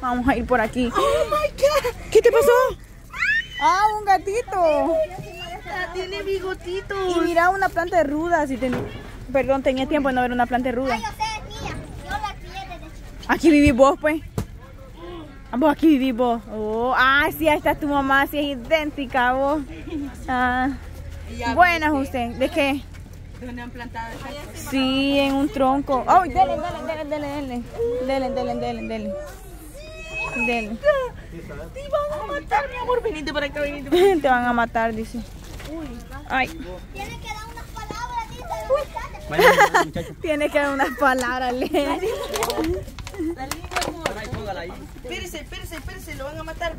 Vamos a ir por aquí. Oh my God. ¿Qué te pasó? Ah, un gatito. Tiene bigotitos. Y mira una planta de ruda. Perdón, tenía tiempo de no ver una planta de ruda. Yo sé, es mía. Yo la crié desde chiquita. Aquí vivís vos, pues. Vos aquí vivís vos. Oh, sí, ahí está tu mamá. Sí, es idéntica a vos. Buenas usted. ¿De qué? ¿Dónde han plantado esas? Sí, en un tronco. ¡Oh, dele! Dele. Te van a matar, mi amor. Venite para acá, venite. Te van a matar, dice. Ay. Tiene que dar unas palabras, dice. Tiene que dar unas palabras, Lee. Espérese, lo van a matar.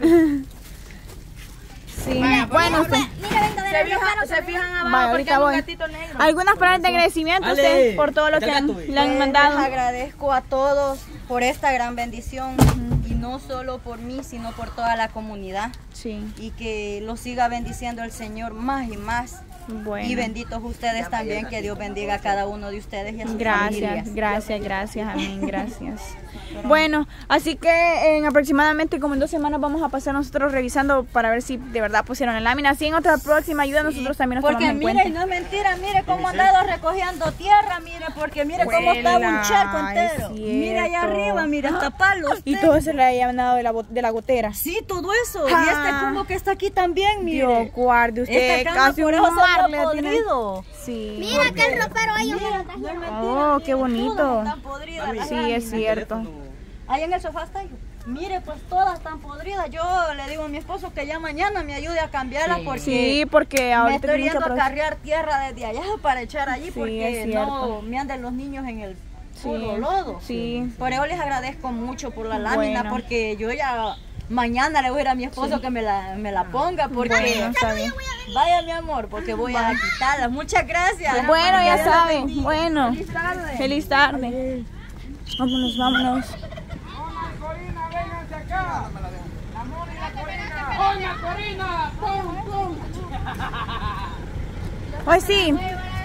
Sí, bueno, usted. Se fijan abajo Vaya, porque ahorita hay un voy. gatito negro. Algunas palabras de agradecimiento usted por todo lo que le han mandado. Les agradezco a todos por esta gran bendición y no solo por mí, sino por toda la comunidad. Sí, Y que los siga bendiciendo el Señor más y más. bueno. Y benditos ustedes también, que Dios bendiga a cada uno de ustedes y a sus familias. Gracias, amén, gracias. Bueno, así que en aproximadamente como en 2 semanas vamos a pasar nosotros revisando para ver si de verdad pusieron la lámina. Así en otra próxima ayuda nosotros también nos Porque tomamos en mire, cuenta. no es mentira, mire cómo han dado recogiendo tierra, mire, porque mire cómo estaba un charco entero. Es Mire allá cierto. arriba, mire, hasta palos. Y todo eso le habían dado de la gotera. Sí, todo eso. Y este cubo que está aquí también, mire. Dios guarde, usted Esta cama casi por un eso mar se le ha tiene. podrido. Sí. Mira que el ropero ahí. Oh, qué bonito. Están podridas las Sí, láminas. es cierto. Ahí en el sofá está, hijo. Mire, pues todas están podridas. Yo le digo a mi esposo que ya mañana me ayude a cambiarlas porque Sí, porque me ahorita estoy tienen que yendo a aprovechar. cargar tierra desde allá para echar allí Sí, porque es no cierto. me anden los niños en el Sí, puro lodo. sí. Por eso les agradezco mucho por la lámina Bueno. porque yo ya mañana le voy a ir a mi esposo que me la ponga porque Bueno, está bien. vaya mi amor porque voy a quitarla. Muchas gracias. Bueno, ya Dios la saben. bendiga. Bueno, feliz tarde. Vámonos. Hoy sí.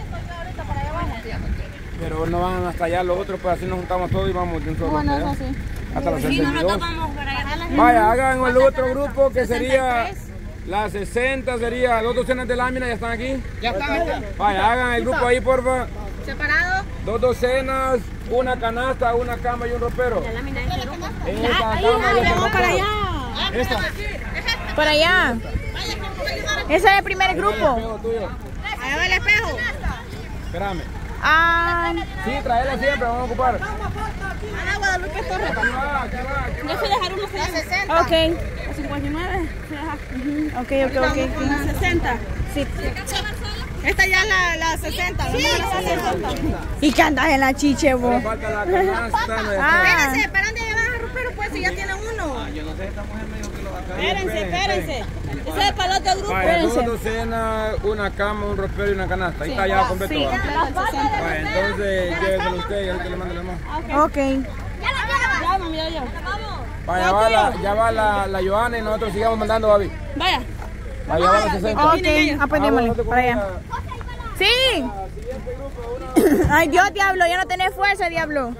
Pero no van hasta allá los otros, pues así nos juntamos todos y vamos de un solo Bueno, hasta eso allá. sí. Hasta las 62. Vamos para allá. Vaya, hagan el otro grupo que sería las 60, sería 2 docenas de láminas, ya están aquí. Ya está. Vaya, hagan el grupo ahí, porfa. ¿Separado? 2 docenas, una canasta, una cama y un ropero. La lámina es el grupo. Esta cama y ese ropero. Esta. Para allá. Ese es el primer grupo. Espejo tuyo. Allá va el espejo. Espérame. Sí, traela siempre, vamos a ocupar. Ana Guadalupe Torres. Aquí va. Yo fui a dejar unos 60. ok. A 59. Ok. Una 60. Sí. Esta ya es la 60. Sí, la 60. ¿Y qué andas en la chiche, vos? Falta la canasta. Espérense, ¿para dónde llevan a ropero? Pues si ya tienen uno. Yo no sé, esta mujer me dijo que lo va a caer. Espérense. Ese es para el otro grupo. Vaya, 2 docenas, una cama, un ropero y una canasta. Ahí está ya completo. Sí. Vaya, entonces lléveselo usted y ahorita le mando la mano. Ok. Ya, mami, ya. Vaya, ya va la Joana y nosotros sigamos mandando, Babi. Vaya. Vaya, va la 60. Ok, aprendémosle. Para allá. Sí. Ay, Dios, diablo, ya no tenés fuerza, diablo.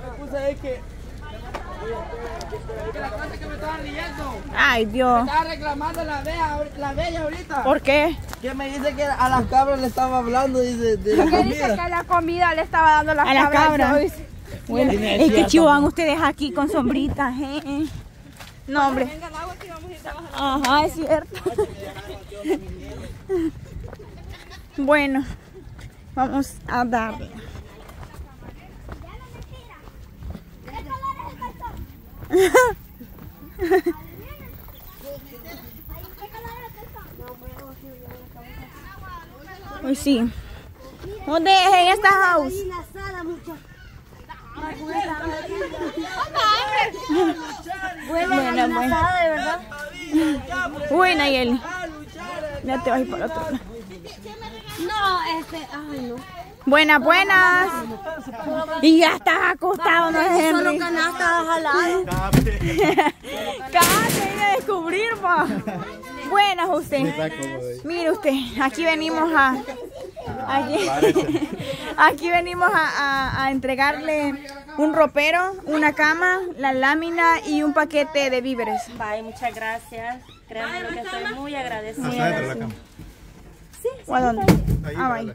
Ay, Dios. Estaba reclamando la bella ahorita. ¿Por qué? Que me dice que a las cabras le estaba hablando dice, de la Porque dice comida. que la comida le estaba dando las A las cabras. Yo, Bueno, es que chivo van ustedes aquí con sombritas, No, hombre. venga, agua que vamos a ir trabajando. Ajá, es cierto. Bueno, vamos a darle. Pues sí. ¿Dónde es en esta house? Buena, buena. de verdad. Buena, Yeli. Ya te vas a ir para otro lado. No, ay no. Buenas, buenas. Y ya estás acostado, ¿no, Henry? Solo canastas jaladas. Casi a descubrir, pa. Buenas usted. Mire usted, aquí venimos aquí venimos a entregarle un ropero, una cama, la lámina y un paquete de víveres. Bye, muchas gracias. Créanme lo que estoy muy agradecida. Muy agradecida. ¿O a dónde? Bye.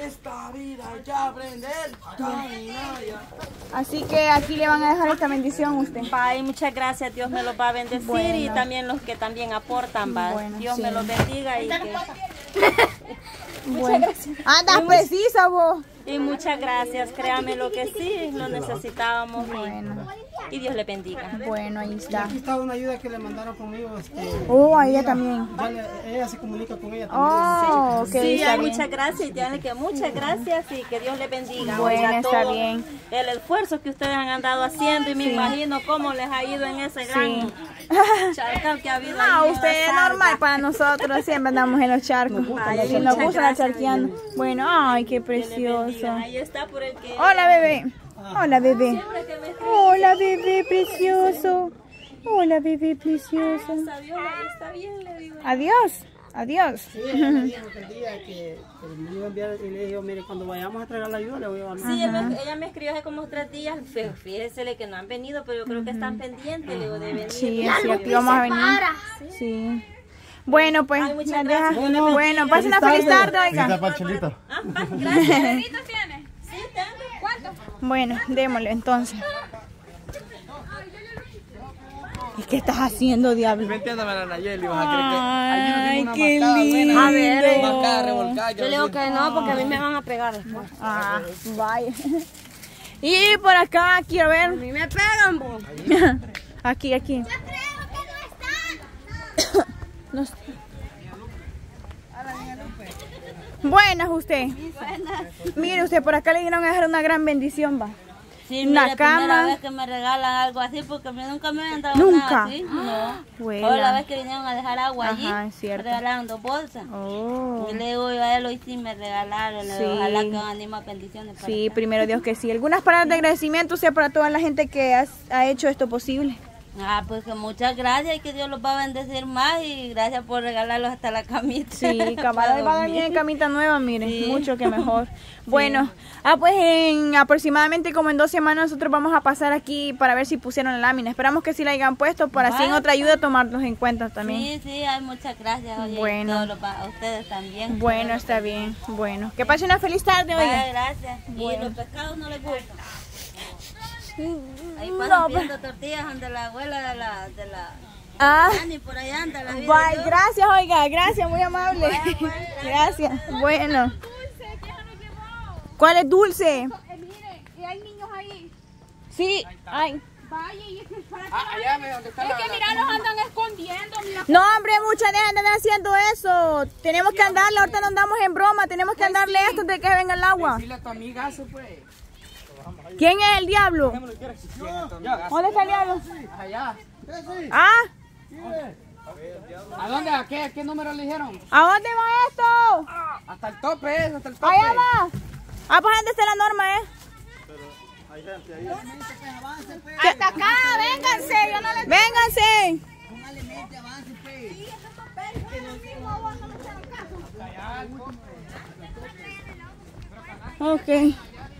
Así que aquí le van a dejar esta bendición a usted. Bye, muchas gracias. Dios me los va a bendecir. Bueno. Y también los que también aportan. Bye. Bueno, Dios sí. me los bendiga. Y que... Bueno. Andas precisa vos. Y muchas gracias. Créanme lo que sí, lo necesitábamos. Bueno. Y Dios le bendiga. Bueno, ahí está. Aquí está una ayuda que le mandaron conmigo. Oh, a ella también. Ella se comunica con ella también. Oh, ok, Sí, está bien. muchas gracias. Y díganle que muchas gracias y que Dios le bendiga. Bueno, Oiga, está todo bien. El esfuerzo que ustedes han andado haciendo y me imagino cómo les ha ido en ese gran charcal que ha habido. No, ahí en usted la es sala. normal para nosotros, siempre andamos en los charcos. Ay, Y nos muchas gusta gracias. charqueando. Bueno, ay, qué Dios le bendiga. precioso. Ahí está por el que... Hola, bebé. Hola, bebé. Siempre que me escribe, Hola, bebé precioso. Hola, bebé precioso. Dios, ahí está bien, le digo. Adiós. Adiós. Sí, ella me dijo que el día que me iba a enviar y le dije, mire, cuando vayamos a entregar la ayuda le voy a mandar. Sí, ella me escribió hace como 3 días. Fíjese que no han venido, pero yo creo que están pendientes, le digo, de venir. Sí, es cierto, íbamos a venir. Sí. Bueno, pues, Ay, muchas la deja- gracias. bueno, pasen una feliz tarde, oiga. Pachelito. Gracias. Sí, tengo. Bueno, démosle entonces. ¿Y qué estás haciendo, diablo? Entiéndame la Nayeli, vas Ay, qué lindo. A ver, revolcada. Yo le digo que no, porque a mí me van a pegar después. Ah, vaya. Y por acá, quiero ver. A mí me pegan, vos. Aquí, aquí. Yo creo que No está. Buenas usted. Mire usted, por acá le dieron a dejar una gran bendición, va. Sí, Una mire, cama. primera vez que me regalan algo así, porque a mí nunca me habían dado ¿Nunca? nada así. No. Buena. Hoy la vez que vinieron a dejar agua allí, Ajá, es cierto. me regalaron 2 bolsas. Oh. Y le digo yo a él, hoy sí me regalaron, le digo, Sí. ojalá que van a más bendiciones para Sí, acá. primero Dios que sí. Algunas palabras de agradecimiento, o sea, para toda la gente que ha hecho esto posible. Ah, pues que muchas gracias y que Dios los va a bendecir más y gracias por regalarlos hasta la camita. Sí, cabal, Para va a dormir en dormir. camita nueva, miren, Sí. mucho que mejor. Bueno, pues en aproximadamente como en 2 semanas nosotros vamos a pasar aquí para ver si pusieron la lámina. Esperamos que sí la hayan puesto para así en otra ayuda tomarlos en cuenta también. Sí, sí, hay muchas gracias. Oye, Bueno. a ustedes también. Bueno, está bien. Bueno, que pase una feliz tarde, Vaya, oiga. gracias. Bueno. Y los pescados no les gustan. Ahí No, pasan pues. pidiendo tortillas donde la abuela de la Ah, Dani, por allá anda la vida. bye, gracias, oiga, gracias, muy amable. Gracias. Bueno. ¿Cuál es dulce? Mire, y hay niños ahí. Sí, ay. Vaya, y para Allá me donde está es que mira, los andan escondiendo. Mira. No, hombre, muchas dejan de andar haciendo eso. Tenemos que andarle, ahorita no andamos en broma, tenemos que andarle esto de que venga el agua. Dile a tu amigazo, pues. ¿Quién es el diablo? ¿Dónde está el diablo? Allá. ¿Ah? ¿A dónde? ¿A qué número le dijeron? ¿A dónde va esto? Hasta el tope, hasta el tope. Allá va. Ah, pues antes de la norma, Hasta acá, vénganse, yo no les... Vénganse. Ok.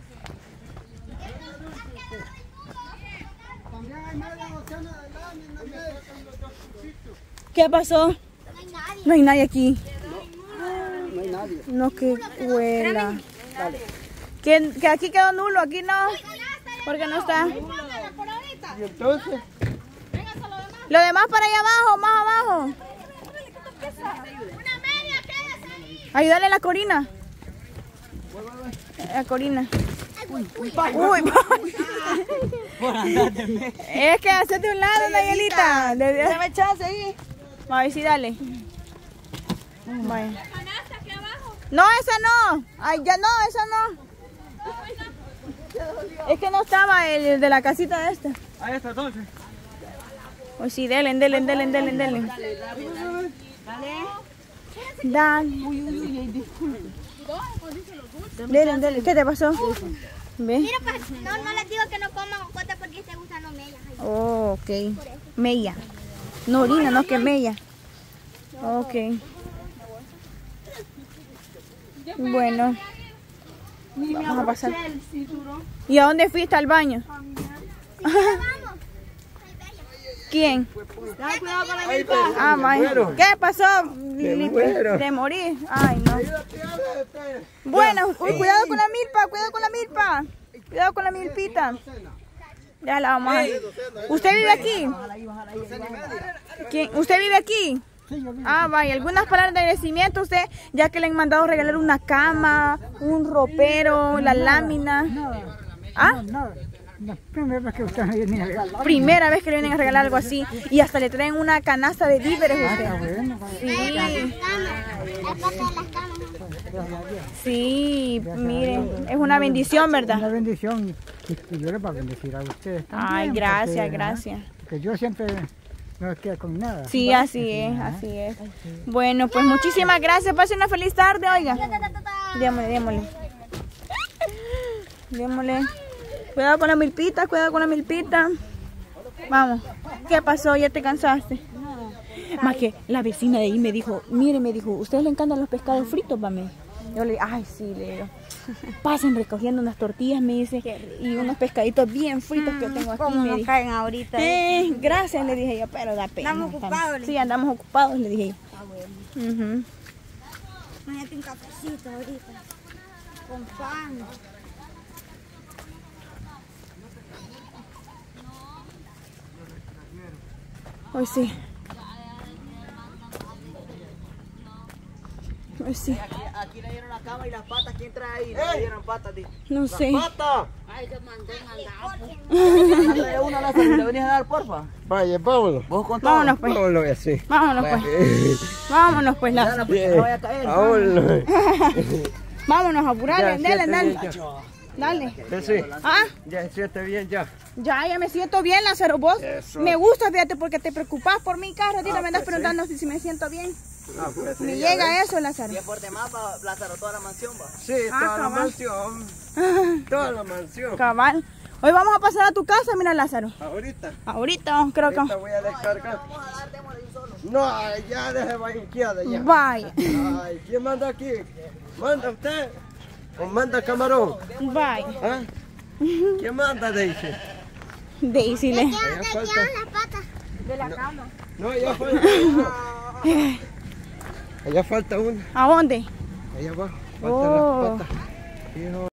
¿Qué pasó? No hay nadie aquí. No hay nadie. No, qué huela. Que aquí quedó nulo, aquí no. Porque no está. Y entonces, Lo demás para allá abajo, más abajo. Ayúdale a la Corina. La Corina. Uy, es que hacete un lado, Nayelita. Dame chance ahí. A ver si dale. Vaya. No, esa no. Ay, ya no, esa no. Es que no estaba el de la casita de esta. ahí está entonces. Pues sí, dele. Dale. Dele. ¿Qué te pasó? ¿Ve? Mira, pues, no les digo que no coman ocote porque se usan los mellas. Oh, ok. Mella. No orina, no que mella. Ok. Bueno. Vamos a pasar. ¿Y a dónde fuiste al baño? ¿Quién? Cuidado con la milpa. Ah, vaya. ¿Qué pasó? muero. De morir. Ay, no. Bueno, cuidado con la milpa, cuidado con la milpa. Cuidado con la milpita. Ya la vamos a... ¿Usted vive aquí? ¿Quién? ¿Usted vive aquí? Ah, vaya. ¿Algunas palabras de agradecimiento usted? Ya que le han mandado regalar una cama, un ropero, la lámina. ¿Ah? La primera vez que ustedes me vienen a regalar. Primera vez que le vienen a regalar algo así. Y hasta le traen una canasta de víveres usted. Sí. Sí, miren, es una bendición, ¿verdad? Una bendición y yo les voy a bendecir a ustedes también. Ay, gracias, gracias. Que yo siempre no me quedo con nada. Sí, así es, así es. Bueno, pues muchísimas gracias. Pasen una feliz tarde, oiga. Démosle, démosle. Démosle. Cuidado con la milpita, cuidado con la milpita. Vamos. ¿Qué pasó? ¿Ya te cansaste? Más que la vecina de ahí me dijo, mire, me dijo, ¿ustedes le encantan los pescados fritos, mami? Yo le dije, ay, sí, le digo. Pasen recogiendo unas tortillas, me dice, y unos pescaditos bien fritos que yo tengo aquí. ¿Cómo me nos dijo. caen ahorita? Gracias, le dije yo, pero da pena. Andamos ocupados. Sí, andamos ocupados, le dije yo. Imagínate un cafecito ahorita. Con pan. Hoy sí. Hoy sí. Aquí le dieron la cama y las patas. ¿Quién trae ahí? No le dieron patas. No sé. ¡Pata! Ay, que mandó mandado. Trae una, Lázaro, ¿le venís a dar, porfa? Vaya, vámonos. ¿Vos con todo? Vámonos pues. Vámonos así. Vámonos pues. Vámonos pues, Lázaro. Pues, no vaya a caer. Vámonos. Vámonos, apurale, dale, dale. Dale. Sí. Ah, Ya se siente bien ya. ya me siento bien, Lázaro. Vos me gusta, fíjate, porque te preocupás por mi carro. Me andas preguntando si me siento bien. Me llega eso, Lázaro. Y es por demás, Lázaro, toda la mansión, va. Sí, toda la mansión. Toda la mansión. Cabal. Hoy vamos a pasar a tu casa, mira, Lázaro. Ahorita. Ahorita, creo que... Ahorita voy a descargar. No, ya deje banqueada ya. Bye. Ay, ¿quién manda aquí? ¿Manda usted? ¿O manda camarón? Bye. ¿Ah? ¿Quién manda, Daisy? Daisy le... ¿Dónde quedan las patas? De la cama. No, ya falta una. Allá falta una. ¿A dónde? Allá abajo. Oh. Faltan las patas. Hijo.